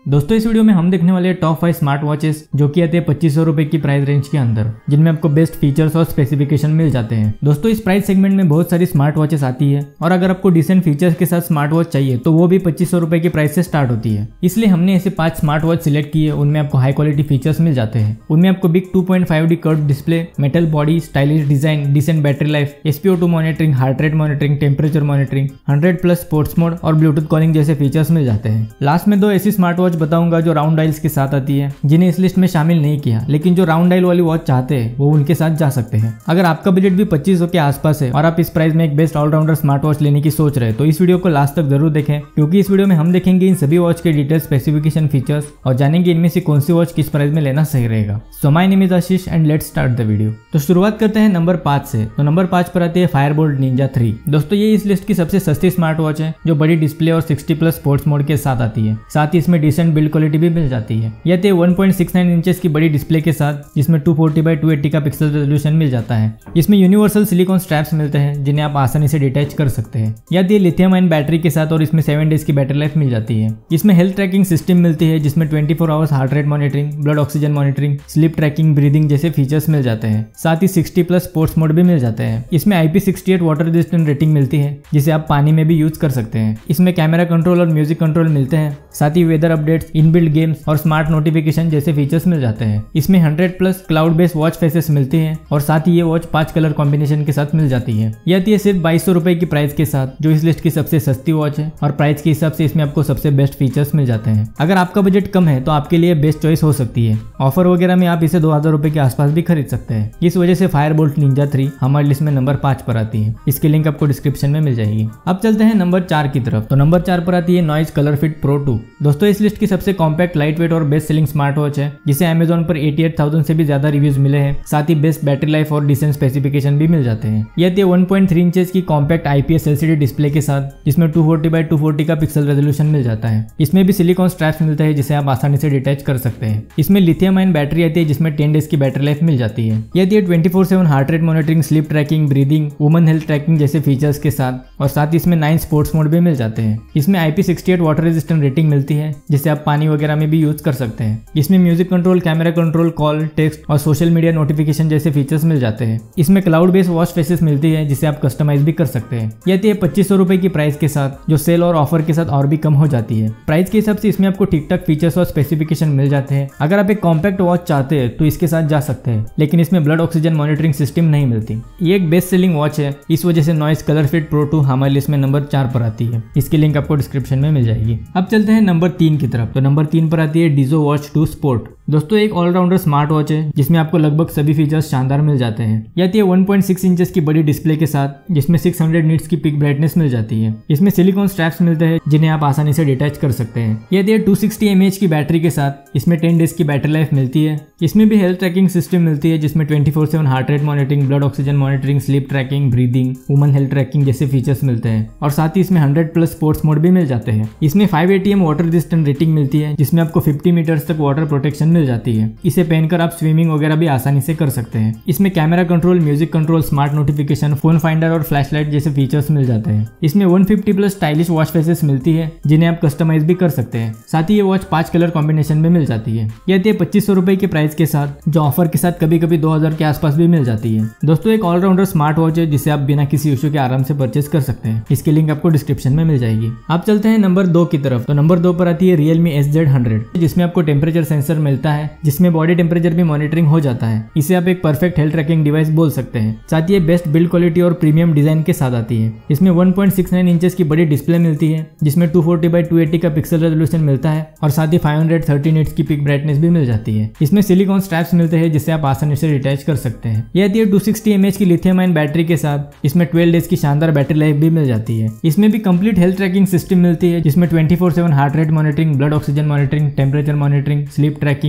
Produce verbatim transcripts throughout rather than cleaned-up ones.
दोस्तों इस वीडियो में हम देखने वाले टॉप फाइव स्मार्ट वॉचेस जो कि आते हैं पच्चीस सौ रुपए की प्राइस रेंज के अंदर, जिनमें आपको बेस्ट फीचर्स और स्पेसिफिकेशन मिल जाते हैं। दोस्तों इस प्राइस सेगमेंट में बहुत सारी स्मार्ट वॉचेस आती है और अगर आपको डिसेंट फीचर्स के साथ स्मार्ट वॉच चाहिए तो वो भी पच्चीस सौ रुपए की प्राइस से स्टार्ट होती है। इसलिए हमने ऐसे पांच स्मार्ट वॉच सिलेक्ट किए, उनमें आपको हाई क्वालिटी फीचर्स मिल जाते हैं। उनमें आपको big two point five D curve display, metal body, stylish design, decent battery life, S P O two monitoring, heart rate monitoring, temperature monitoring, hundred plus sports mode और Bluetooth calling जैसे features मिल जाते हैं। Last में दो ऐसी smart watch बताऊंगा जो राउंड डायल्स के साथ आती है, जिन्हें इस लिस्ट में शामिल नहीं किया, लेकिन जो राउंड डायल वाली वॉच चाहते हैं वो उनके साथ जा सकते हैं। अगर आपका बजट भी पच्चीस सौ के आसपास है और आप इस प्राइस में एक बेस्ट ऑलराउंडर स्मार्ट वॉच लेने की सोच रहे हैं तो इस वीडियो को लास्ट तक जरूर देखें, क्योंकि इस वीडियो में हम देखेंगे इन सभी वॉच के डिटेल, स्पेसिफिकेशन, फीचर्स और जानेंगे इनमें से कौन सी वॉच किस प्राइस में लेना सही रहेगा। So my name is Ashish and let's start the video. तो शुरुआत करते हैं नंबर पांच से। तो नंबर पांच पर आती है फायरबोल्ट निंजा थ्री। दोस्तों ये इस लिस्ट की सबसे सस्ती स्मार्ट वॉच है जो बड़ी डिस्प्ले और सिक्सटी प्लस स्पोर्ट्स मोड के साथ आती है। साथ ही इसमें डिसेंट बिल्ड क्वालिटी भी मिल जाती है। यह आती है one point six nine inches की बड़ी डिस्प्ले के साथ, जिसमें two forty by two eighty का पिक्सल रेजोल्यूशन मिल जाता है। इसमें यूनिवर्सल सिलिकॉन स्ट्रैप्स मिलते हैं जिन्हें आप आसानी से डिटैच कर सकते हैं। यह आती है लिथियम आयन बैटरी के साथ और इसमें सेवन डेज की बैटरी लाइफ मिल जाती है। इसमें हेल्थ ट्रैकिंग सिस्टम मिलती है जिसमें twenty four hours heart rate monitoring, blood oxygen monitoring, sleep tracking, breathing जैसे फीचर्स मिल जाते हैं। साथ ही सिक्सटी प्लस स्पोर्ट्स मोड भी मिल जाते हैं। इसमें I P sixty eight water resistant rating मिलती है जिसे आप पानी में भी यूज कर सकते हैं। इसमें कैमरा कंट्रोल और म्यूजिक कंट्रोल मिलते हैं। साथ ही वेदर अपडेट्स, इनबिल्ट गेम्स और स्मार्ट नोटिफिकेशन जैसे फीचर्स मिल जाते हैं। इसमें hundred plus cloud based watch faces मिलती हैं और साथ ही ये वॉच पांच कलर कॉम्बिनेशन के साथ मिल जाती है। यह आती है सिर्फ बाईस सौ रुपए की प्राइस के साथ, जो इस लिस्ट की सबसे सस्ती वॉच है और प्राइस के हिसाब से इसमें आपको सबसे बेस्ट फीचर्स मिल जाते हैं। अगर आपका बजट कम है तो आपके लिए बेस्ट चॉइस हो सकती है। ऑफर वगैरह में आप इसे दो हजार रुपए के आसपास भी खरीद सकते हैं। इस वजह से फायरबोल्ट निंजा थ्री हमारी लिस्ट में नंबर पांच पर आती है। इसकी लिंक आपको डिस्क्रिप्शन में मिल जाएगी। अब चलते हैं नंबर चार की तरफ। तो नंबर चार पर आती है Noise colour fit pro two. दोस्तों इस लिस्ट की सबसे कॉम्पैक्ट, लाइट वेट और बेस्ट सेलिंग स्मार्ट वॉच है, जिसे अमेजोन पर एटी एट थाउजेंड से भी ज्यादा रिव्यूज मिले हैं। साथ ही बेस्ट बैटरी लाइफ और डिसेंट स्पेसिफिकेशन भी मिल जाते हैं। यह आती है वन पॉइंट थ्री इंचेस की कॉम्पैक्ट आईपीएस एलसीडी डिस्प्ले के साथ, जिसमें two forty by two forty का पिक्सल रेजोल्यूशन मिल जाता है। इसमें भी सिलिकॉन स्ट्रैप्स मिलते हैं जिसे आप आसानी से डिटैच कर सकते हैं। इसमें लिथियम आयन बैटरी आती है जिसमें टेन डेज की बैटरी लाइफ मिल जाती है। यह आती है twenty four seven heart rate monitoring, sleep tracking, breathing, woman health tracking जैसे फीचर्स के साथ और साथ ही इसमें नाइन स्पोर्ट्स मोड भी मिल जाते हैं। इसमें I P sixty eight water resistant rating मिलती है जिसे आप पानी वगैरह में भी यूज कर सकते हैं। इसमें music control, camera control, call, text और सोशल मीडिया नोटिफिकेशन जैसे फीचर्स मिल जाते हैं। इसमें क्लाउड बेस्ड वॉच फेसेस मिलती है जिसे आप कस्टमाइज भी कर सकते हैं। यह आती है पच्चीस सौ रुपए की प्राइस के साथ, जो सेल और ऑफर के साथ और भी कम हो जाती है। प्राइस के हिसाब से इसमें आपको ठीक ठाक फीचर्स और स्पेसिफिकेशन मिल जाते हैं। अगर आप एक कॉम्पैक्ट वॉच चाहते हैं तो इसके साथ जा सकते हैं, लेकिन इसमें ब्लड ऑक्सीजन मॉनिटरिंग सिस्टम नहीं मिलती। ये एक बेस्ट सेलिंग वॉच है, इस वजह से Noise colour fit pro two हमारी लिस्ट में नंबर चार पर आती है। इसकी लिंक आपको डिस्क्रिप्शन में मिल जाएगी। अब चलते हैं नंबर तीन की तरफ। तो नंबर तीन पर आती है डिजो वॉच टू स्पोर्ट। दोस्तों एक ऑलराउंडर स्मार्ट वॉच है जिसमें आपको लगभग सभी फीचर्स शानदार मिल जाते हैं। यह आती है वन पॉइंट सिक्स इंचेस की बड़ी डिस्प्ले के साथ, जिसमें सिक्स हंड्रेड निट्स की पिक ब्राइटनेस मिल जाती है। इसमें सिलिकॉन स्ट्रैप्स मिलते हैं जिन्हें आप आसानी से डिटैच कर सकते हैं। यह आती है टू सिक्सटी एमएएच की बैटरी के साथ, इसमें टेन डेज की बैटरी लाइफ मिलती है। इसमें भी हेल्थ ट्रैकिंग सिस्टम मिलती है जिसमें twenty four seven heart rate monitoring, blood oxygen monitoring, sleep tracking, breathing, woman health tracking जैसे फीचर्स मिलते हैं और साथ ही इसमें हंड्रेड प्लस स्पोर्ट्स मोड भी मिल जाते हैं। इसमें five A T M water resistant rating मिलती है जिसमें आपको फिफ्टी मीटर्स तक वाटर प्रोटेक्शन मिल जाती है। इसे पहनकर आप स्विमिंग वगैरह भी आसानी से कर सकते हैं। इसमें camera control, music control, smart notification, phone finder और फ्लैशलाइट जैसे फीचर्स मिल जाते हैं। इसमें one fifty plus stylish watch faces मिलती है जिन्हें आप कस्टमाइज भी कर सकते हैं। साथ ही ये वॉच पांच कलर कॉम्बिनेशन में मिल जाती है। यह आती है पच्चीस सौ रुपए की प्राइस के साथ, जो ऑफर के साथ कभी कभी दो हजार के आसपास भी मिल जाती है। दोस्तों एक ऑलराउंडर स्मार्ट वॉच है जिसे आप बिना किसी इशू के आराम से परचेज कर सकते हैं। इसकी लिंक आपको डिस्क्रिप्शन में मिल जाएगी। आप चलते हैं नंबर दो की तरफ। तो नंबर दो पर आती है रियलमी एस जेड हंड्रेड, जिसमें आपको टेम्परेचर सेंसर मिलता है, जिसमें बॉडी टेम्परेचर भी मॉनिटरिंग हो जाता है। इसे आप एक परफेक्ट हेल्थ ट्रैकिंग डिवाइस बोल सकते हैं। साथ ही ये बेस्ट बिल्ड क्वालिटी और प्रीमियम डिजाइन के साथ आती है। इसमें one point six nine inches की बड़ी डिस्प्ले मिलती है जिसमें two forty by two eighty का पिक्सल रेजोल्यूशन मिलता है और साथ ही फाइव हंड्रेड थर्टी निट्स की पिक ब्राइटनेस भी मिल जाती है। इसमें सिलिकॉन स्ट्रैप्स मिलते हैं जिसे आप आसानी से डिटैच कर सकते हैं। यह आती है टू सिक्सटी एमएएच की लिथियम आयन बैटरी के साथ, इसमें ट्वेल्व डेज की शानदार बैटरी लाइफ भी मिल जाती है। इसमें भी कंप्लीट हेल्थ ट्रैकिंग सिस्टम मिलती है जिसमें twenty four seven heart rate monitoring, blood oxygen monitoring, temperature monitoring, sleep tracking,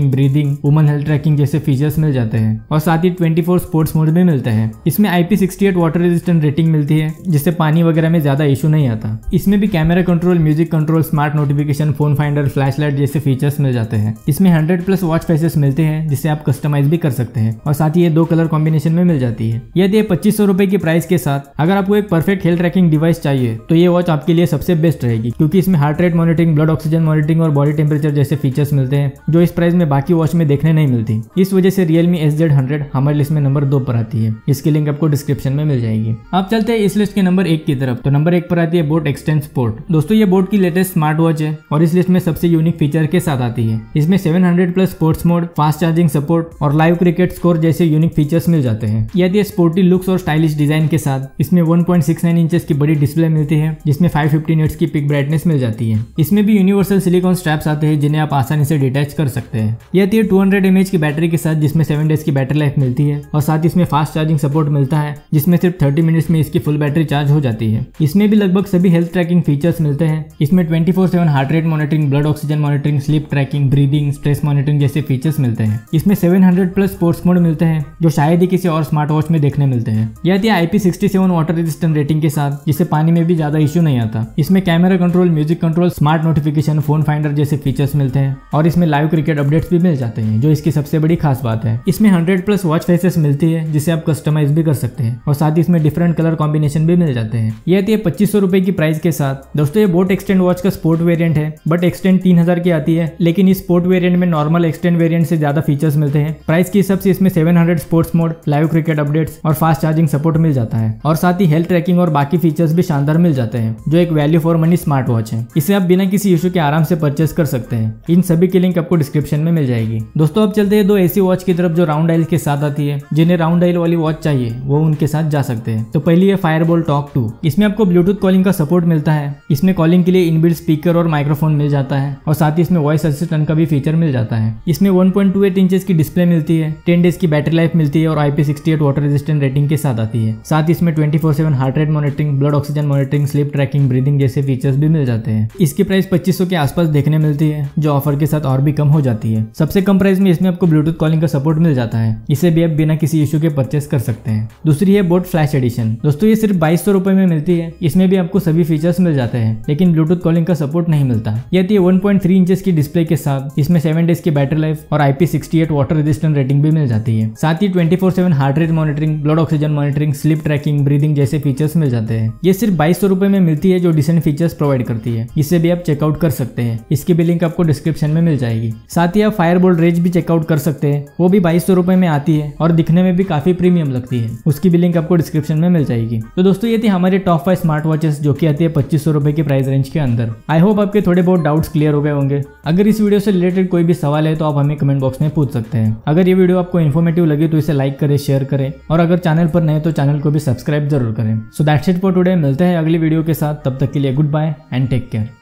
tracking, breathing, woman health tracking जैसे फीचर्स मिल जाते हैं और साथ ही ट्वेंटी फोर स्पोर्ट्स मोड भी मिलते हैं। इसमें I P sixty eight water resistant rating मिलती है जिससे पानी वगैरह में ज्यादा इशू नहीं आता। इसमें भी camera control, music control, smart notification, phone finder, flash light जैसे फीचर्स मिल जाते हैं। इसमें हंड्रेड प्लस वॉच फेसेस मिलते हैं जिसे आप कस्टमाइज भी कर सकते हैं और साथ ही ये दो कलर कॉम्बिनेशन में मिल जाती है। यदि पच्चीस सौ रुपए की प्राइस के साथ अगर आपको एक परफेक्ट हेल्थ ट्रैकिंग डिवाइस चाहिए तो ये वॉच आपके लिए सबसे बेस्ट रहेगी, क्योंकि इसमें heart rate monitoring, blood oxygen monitoring और बॉडी टेम्परेचर जैसे फीचर्स मिलते हैं जो इस प्राइस में बाकी वॉच में देखने नहीं मिलती। इस वजह से Realme एस जेड हंड्रेड हमारे लिस्ट में नंबर दो पर आती है। इसकी लिंक आपको डिस्क्रिप्शन में मिल जाएगी। आप चलते हैं इस लिस्ट के नंबर एक की तरफ। तो नंबर एक पर आती है बोट एक्सटेंड स्पोर्ट। दोस्तों ये बोट की लेटेस्ट स्मार्ट वॉच है और इस लिस्ट में सबसे यूनिक फीचर के साथ आती है। इसमें seven hundred plus sports mode, fast charging support और लाइव क्रिकेट स्कोर जैसे यूनिक फीचर्स मिल जाते हैं। यदि स्पोर्टी लुक्स और स्टाइलिश डिजाइन के साथ इसमें one point six nine inches की बड़ी डिस्प्ले मिलती है जिसमें फाइव फिफ्टी निट्स की पिक ब्राइटनेस मिल जाती है। इसमें भी यूनिवर्सल सिलिकॉन स्ट्रैप्स आते हैं जिन्हें आप आसानी से डिटैच कर सकते हैं। यह आती है टू हंड्रेड एम एच की बैटरी के साथ जिसमें सेवन डेज की बैटरी लाइफ मिलती है और साथ ही इसमें फास्ट चार्जिंग सपोर्ट मिलता है जिसमें सिर्फ थर्टी मिनट्स में इसकी फुल बैटरी चार्ज हो जाती है। इसमें भी लगभग सभी हेल्थ ट्रैकिंग फीचर्स मिलते हैं। इसमें twenty four seven heart rate monitoring, blood oxygen monitoring, sleep tracking, breathing, stress monitoring जैसे फीचर्स मिलते हैं। इसमें seven hundred plus sports mode मिलते हैं जो शायद ही किसी और स्मार्ट वॉच में देखने मिलते हैं। यह आती है I P sixty seven water resistant rating के साथ जिससे पानी में भी ज्यादा इशू नहीं आता। इसमें camera control, music control, smart notification, phone finder जैसे फीचर्स मिलते हैं और इसमें लाइव क्रिकेट अपडेट्स भी मिल जाते हैं जो इसकी सबसे बड़ी खास बात है। इसमें हंड्रेड प्लस वॉच फेसेस मिलती है जिसे आप कस्टमाइज भी कर सकते हैं और साथ ही इसमें डिफरेंट कलर कॉम्बिनेशन भी मिल जाते हैं। ये आती है पच्चीस सौ रुपए की प्राइस के साथ। दोस्तों ये बोट एक्सटेंड वॉच का स्पोर्ट वेरिएंट है बट एक्सटेंड तीन हजार की आती है, लेकिन इस स्पोर्ट वेरिएंट में नॉर्मल एक्सटेंड वेरिएंट से ज्यादा फीचर्स मिलते हैं। प्राइस के हिसाब से इसमें seven hundred sports mode, live cricket updates और फास्ट चार्जिंग सपोर्ट मिल जाता है और साथ ही हेल्थ ट्रैकिंग और बाकी फीचर्स भी शानदार मिल जाते हैं जो एक value for money smart watch है। इसे आप बिना किसी इशू के आराम से परचेस कर सकते हैं। इन सभी की लिंक आपको डिस्क्रिप्शन में मिल जाएगी। दोस्तों अब चलते हैं दो ऐसी वॉच की तरफ जो राउंड डायल के साथ आती है। जिन्हें राउंड डायल वाली वॉच चाहिए वो उनके साथ जा सकते हैं। तो पहली है फायरबोल्ट टॉक टू। इसमें आपको ब्लूटूथ कॉलिंग का सपोर्ट मिलता है। इसमें कॉलिंग के लिए इनबिल्ट स्पीकर और माइक्रोफोन मिल जाता है और साथ ही इसमें वॉइस असिस्टेंट का भी फीचर मिल जाता है। इसमें one point two eight inches की डिस्प्ले मिलती है, टेन डेज की बैटरी लाइफ मिलती है और I P sixty eight water resistant rating के साथ आती है। साथ ही इसमें twenty four seven heart rate monitoring, blood oxygen monitoring, sleep tracking, breathing जैसे फीचर्स भी मिल जाते हैं। इसकी प्राइस पच्चीस सौ के आसपास देखने मिलती है जो ऑफर के साथ और भी कम हो जाती है। सबसे कम प्राइस में इसमें आपको ब्लूटूथ कॉलिंग का सपोर्ट मिल जाता है। इसे भी आप बिना किसी इशू के परचेस कर सकते हैं। दूसरी है बोट फ्लैश एडिशन। दोस्तों ये सिर्फ बाईस सौ रुपए में मिलती है। इसमें भी आपको सभी फीचर्स मिल जाते हैं लेकिन ब्लूटूथ कॉलिंग का सपोर्ट नहीं मिलता। यह आती है वन पॉइंट थ्री इंचेस की डिस्प्ले के साथ। इसमें सेवन डेज की बैटरी लाइफ और I P sixty eight water resistant rating भी मिल जाती है। साथ ही twenty four seven heart rate monitoring, blood oxygen monitoring, sleep tracking, breathing जैसे फीचर्स मिल जाते हैं। ये सिर्फ बाईस सौ रुपए में मिलती है जो डिसेंट फीचर्स प्रोवाइड करती है। इसे भी आप चेकआउट कर सकते हैं। इसकी भी लिंक आपको डिस्क्रिप्शन में मिल जाएगी। साथ ही आप फायरबोल्ट रेज भी चेकआउट कर सकते हैं। वो भी बाईस सौ रुपए में आती है और दिखने में भी काफी प्रीमियम लगती है। उसकी भी लिंक आपको डिस्क्रिप्शन में मिल जाएगी। तो दोस्तों ये थी हमारे टॉप फाइव स्मार्ट वॉचेस जो कि आती है पच्चीस सौ रुपए की प्राइस रेंज के अंदर। आई होप आपके थोड़े बहुत डाउट्स क्लियर हो गए होंगे। अगर इस वीडियो से रिलेटेड कोई भी सवाल है तो आप हमें कमेंट बॉक्स में पूछ सकते हैं। अगर ये वीडियो आपको इन्फॉर्मेटिव लगी तो इसे लाइक करें, शेयर करें और अगर चैनल पर नए तो चैनल को भी सब्सक्राइब जरूर करें। So that's it for today. मिलते हैं अगली वीडियो के साथ। तब तक के लिए goodbye and take care.